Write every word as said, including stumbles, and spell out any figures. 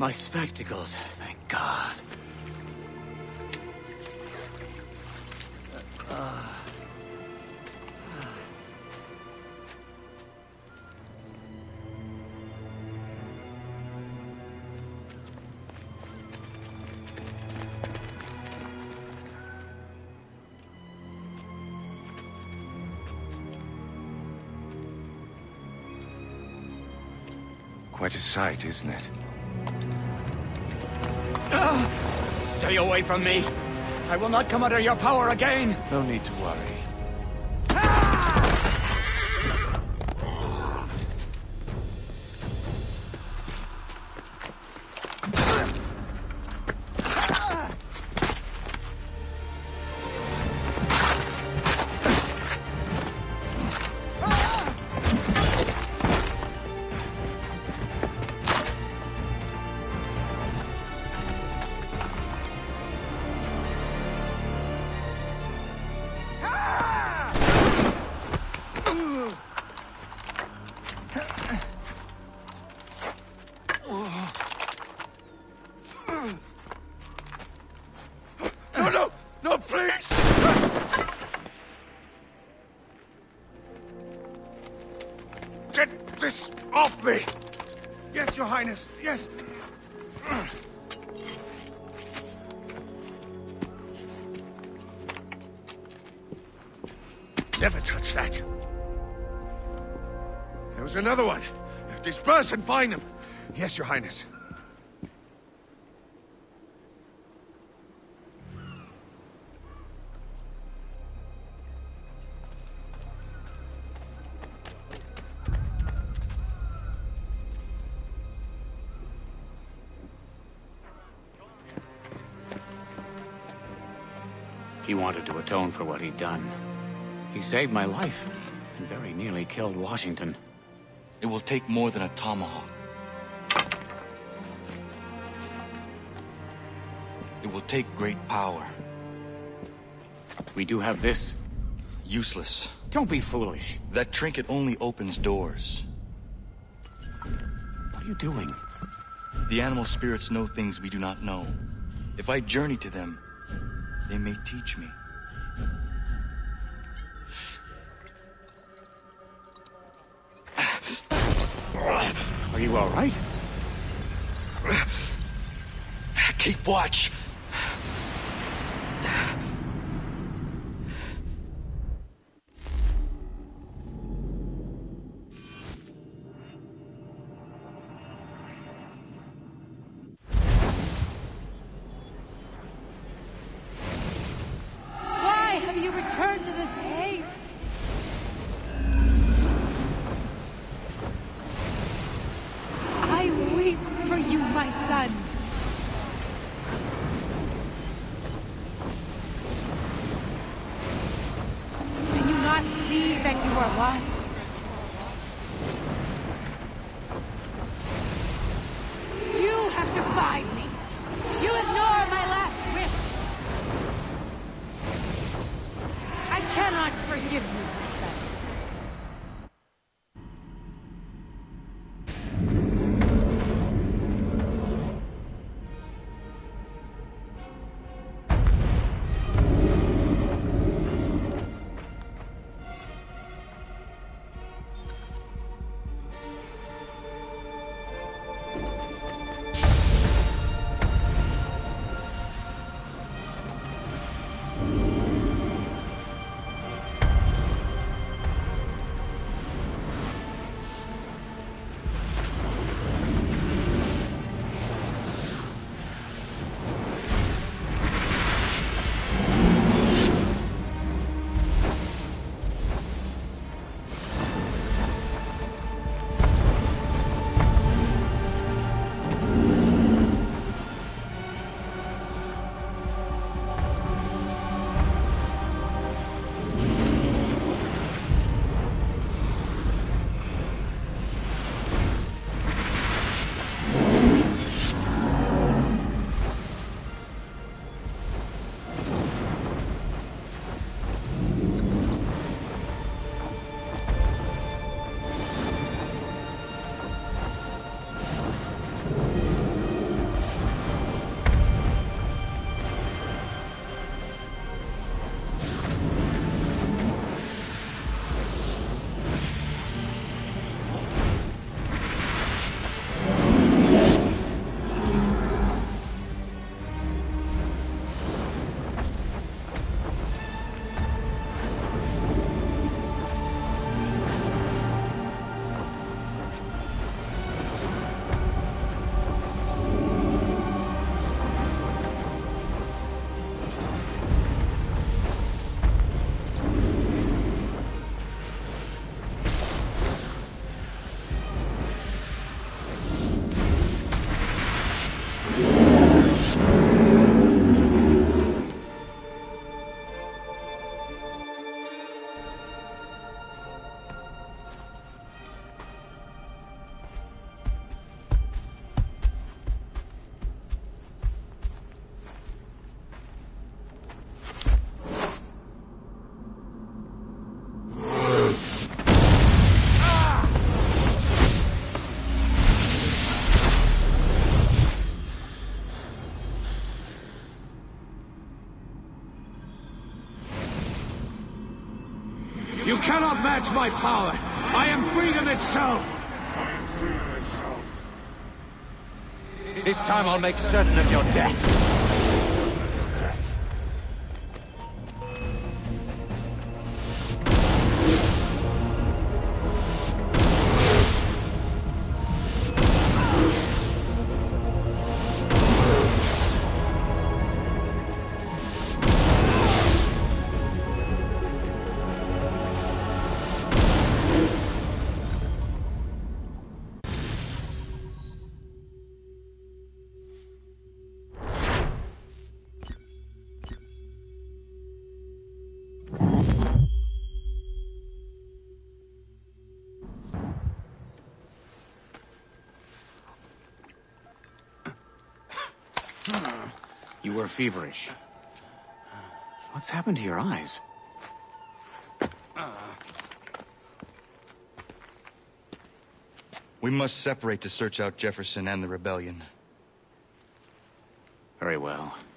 My spectacles, thank God. Uh, Quite a sight, isn't it? uh, stay away from me! I will not come under your power again! No need to worry. Yes! Never touch that. There was another one. Disperse and find them. Yes, Your Highness. He wanted to atone for what he'd done. He saved my life, and very nearly killed Washington. It will take more than a tomahawk. It will take great power. We do have this. Useless. Don't be foolish. That trinket only opens doors. What are you doing? The animal spirits know things we do not know. If I journey to them, they may teach me. Are you all right? Keep watch. You cannot match my power! I am freedom itself! This time I'll make certain of your death. You were feverish. What's happened to your eyes? We must separate to search out Jefferson and the rebellion. Very well.